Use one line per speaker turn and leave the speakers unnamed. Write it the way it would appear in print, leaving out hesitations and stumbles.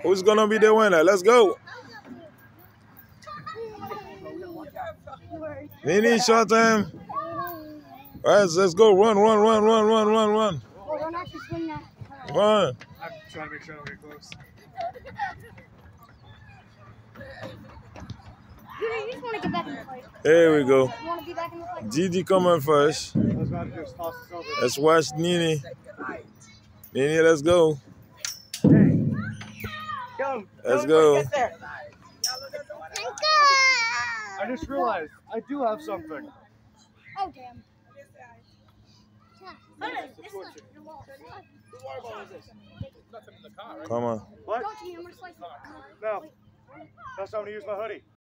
Who's gonna be the winner? Let's go. Nini, short time. All right, let's go. Run.
Oh, don't actually swing that.
Run.
I'm trying to make sure I don't get close.
You just want to get back in the fight.
There we go.
You want to be back in the fight?
Didi coming first. Let's watch Nini. Nini, let's go. Let's go.
I just realized I do have something.
Oh, damn.
Come on.
What?
Don't you, I'm gonna slice it.
No. That's how I'm going to use my hoodie.